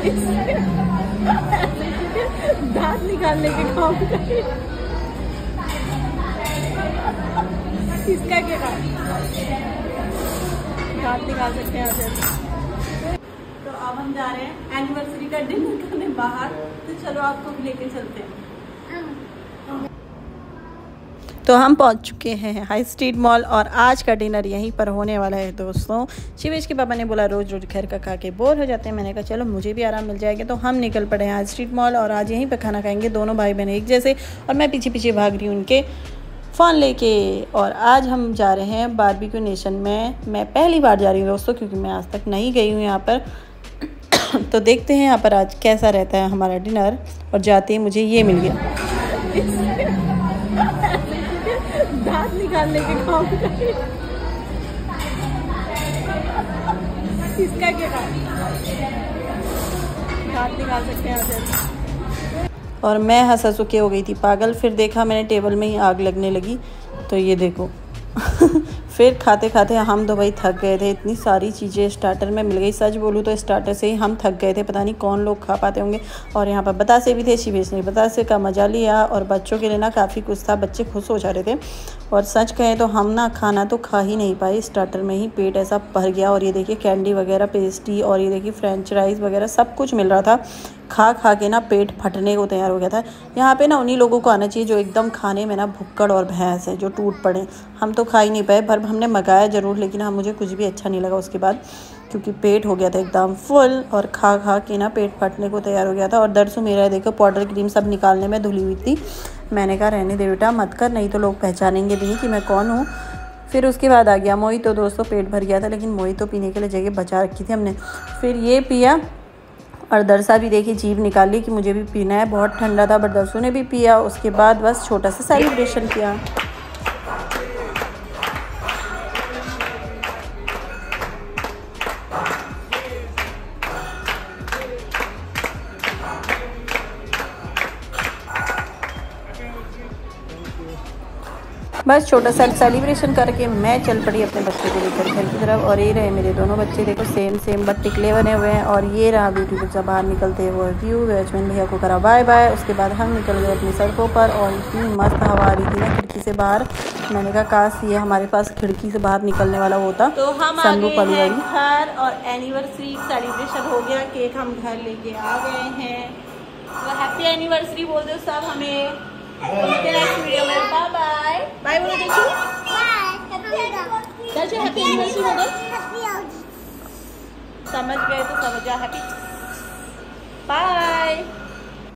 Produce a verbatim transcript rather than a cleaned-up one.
दांत निकालने के काम करे। इसका क्या दांत निकाल सकते हैं आप। तो अब हम जा रहे हैं एनिवर्सरी का डिनर करने बाहर, तो चलो आपको भी लेके चलते हैं। तो हम पहुंच चुके हैं हाई स्ट्रीट मॉल और आज का डिनर यहीं पर होने वाला है दोस्तों। शिवेश के पापा ने बोला रोज़ रोज़ घर का खा के बोर हो जाते हैं, मैंने कहा चलो मुझे भी आराम मिल जाएगा, तो हम निकल पड़े हैं हाई स्ट्रीट मॉल और आज यहीं पर खाना खाएंगे दोनों भाई बहन एक जैसे, और मैं पीछे पीछे भाग रही हूँ उनके फ़ोन लेके। और आज हम जा रहे हैं बारबेक्यू नेशन में। मैं पहली बार जा रही हूँ दोस्तों, क्योंकि मैं आज तक नहीं गई हूँ यहाँ पर। तो देखते हैं यहाँ पर आज कैसा रहता है हमारा डिनर। और जाते ही मुझे ये मिल गया, दांत निकालने के काम करे। इसका क्या दांत निकाल सकते हैं आप। और मैं हंस हंस के हो गई थी पागल। फिर देखा मैंने टेबल में ही आग लगने लगी, तो ये देखो। फिर खाते खाते हम तो भाई थक गए थे, इतनी सारी चीज़ें स्टार्टर में मिल गई। सच बोलूँ तो स्टार्टर से ही हम थक गए थे, पता नहीं कौन लोग खा पाते होंगे। और यहाँ पर बतासे भी थे, शिवेश ने बतासे का मजा लिया। और बच्चों के लिए ना काफ़ी कुछ था, बच्चे खुश हो जा रहे थे। और सच कहें तो हम ना खाना तो खा ही नहीं पाए, स्टार्टर में ही पेट ऐसा भर गया। और ये देखिए कैंडी वगैरह, पेस्ट्री, और ये देखिए फ्रेंच फ्राइज़ वगैरह सब कुछ मिल रहा था। खा खा के ना पेट फटने को तैयार हो गया था। यहाँ पे ना उन्हीं लोगों को आना चाहिए जो एकदम खाने में ना भुक्कड़ और भैंस है, जो टूट पड़े। हम तो खा ही नहीं पाए, पर हमने मंगाया ज़रूर, लेकिन हाँ मुझे कुछ भी अच्छा नहीं लगा उसके बाद, क्योंकि पेट हो गया था एकदम फुल। और खा खा के ना पेट फटने को तैयार हो गया था। और दरसू मेरा देखो पाउडर क्रीम सब निकालने में धुली हुई थी। मैंने कहा रहने दे बेटा, मत कर, नहीं तो लोग पहचानेंगे भी नहीं कि मैं कौन हूँ। फिर उसके बाद आ गया मोहितो। तो दोस्तों पेट भर गया था, लेकिन मोहितो पीने के लिए जगह बचा रखी थी हमने। फिर ये पिया, और दरसा भी देखिए जीभ निकाली कि मुझे भी पीना है, बहुत ठंडा था, बट दरसू ने भी पिया। उसके बाद बस छोटा सा सेलिब्रेशन किया। बस छोटा सा सेलिब्रेशन करके मैं चल पड़ी अपने बच्चे को लेकर घर की तरफ। और ये रहे मेरे दोनों बच्चे, देखो सेम सेम बट टिकले बने हुए हैं। और ये रहा ब्यूटी बच्चा बाहर निकलते हुए व्यू। वॉचमैन भैया को करा बाय बाय। उसके बाद हम निकल गए अपनी सड़कों पर, और इतनी मस्त हवा आ रही थी ना खिड़की से बाहर। मैंने कहा काश ये हमारे पास खिड़की से बाहर निकलने वाला होता। तो हम आ गए हैं घर और एनिवर्सरी सेलिब्रेशन हो गया। केक हम घर लेके आ गए हैं। तो हैप्पी एनिवर्सरी बोल दो सब हमें। नेक्स्ट वीडियो में बाय बाय बाय बोलो दर्शु। दर्शु हैप्पी एनिवर्सरी बोलो। समझ गए तो समझ जा हैप्पी